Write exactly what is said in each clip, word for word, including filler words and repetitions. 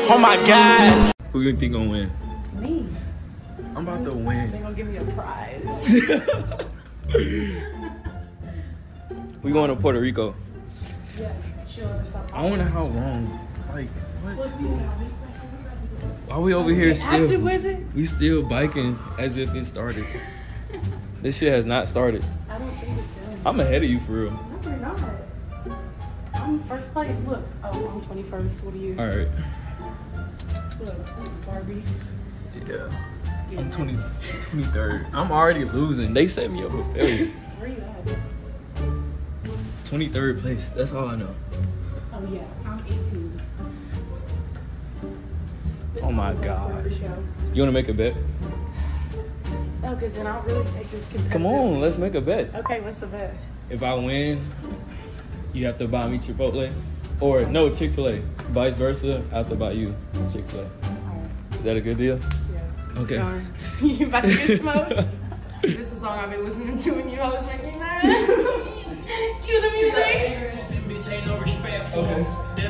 Oh my God. Who you think gonna win? Me. I'm about to win. They gonna give me a prize. We going to Puerto Rico. Yeah, sure or something. I wonder how long. Like, what? Why we over here still? Active with it? We still biking as if it started. This shit has not started. I don't think it's done. I'm ahead of you for real. No, you're not. I'm first place. Look. Oh, I'm twenty-first. What are you? All right. Look, Barbie. Yeah. I'm twenty, twenty-third. I'm already losing. They set me up for failure. Where you at? twenty-third place. That's all I know. Oh yeah, I'm eighteen. This Oh is my the God. show. You want to make a bet? No, because then I'll really take this competitive. Come on, let's make a bet. Okay, what's the bet? If I win, you have to buy me Chipotle. Or no, Chick-fil-A. Vice versa, I have to buy you Chick-fil-A. Alright. Is that a good deal? Yeah. Okay. Darn. You about to get smoked? This is a song I've been listening to when you always make me mad. Cue the music. Okay.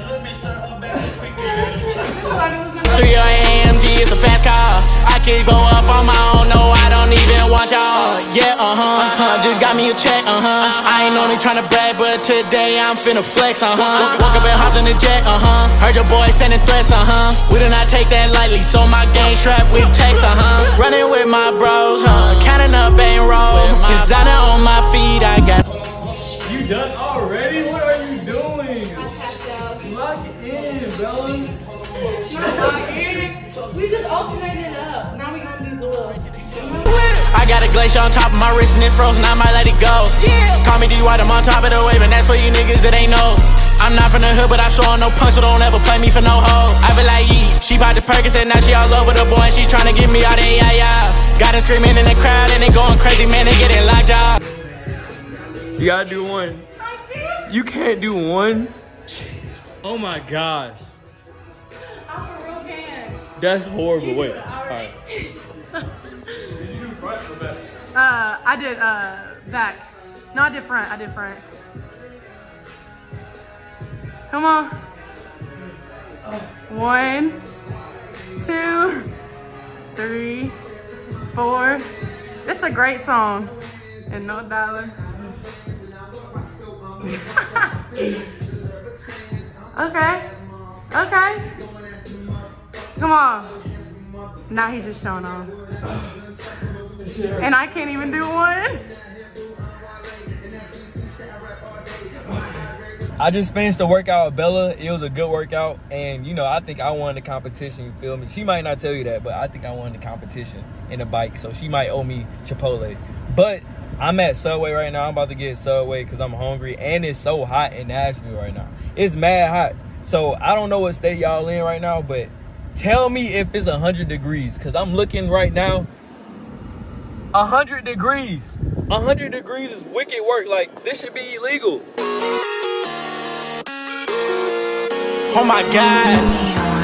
three A M G is a fast car. I can go up on my own, no, I don't even want y'all. Yeah, uh-huh, uh-huh, just got me a check, uh-huh. I ain't only tryna brag, but today I'm finna flex, uh-huh. Woke up and hopped in the jet, uh-huh. Heard your boy sending threats, uh-huh. We do not take that lightly, so my gang strapped with text, uh-huh. Running with my bros, huh, counting up and roll. Designer on my feet, I got. You done already? What are you doing? I tapped out. Lock in, Bella. Not locked in. We just alternated it up. Now we gonna do the little. I got a glacier on top of my wrist and it's frozen, I might let it go. Yeah. Call me D White, I'm on top of the wave, and that's for you niggas that ain't know. I'm not from the hood, but I show no punch, so don't ever play me for no hoe. I be like, yee, she bout the Perkins and now she all over the boy and she tryna get me out of yeah, yeah. Got her screaming in the crowd and they going crazy, man, they getting locked up. You gotta do one. You can't do one? Oh my gosh. I'm a real fan. That's horrible. You Wait. do it, All right. Did you do front or back? Uh, I did uh back. No, I did front. I did front. Come on. One, two, three, four. It's a great song. And no dollar. Okay. Okay. Come on. Now he's just showing off. And I can't even do one. I just finished the workout with Bella. It was a good workout. And, you know, I think I won the competition, you feel me? She might not tell you that, but I think I won the competition in the bike. So she might owe me Chipotle. But I'm at Subway right now. I'm about to get Subway because I'm hungry. And it's so hot in Nashville right now. It's mad hot. So I don't know what state y'all in right now, but tell me if it's one hundred degrees. Because I'm looking right now. one hundred degrees. one hundred degrees is wicked work. Like, this should be illegal. Oh my God.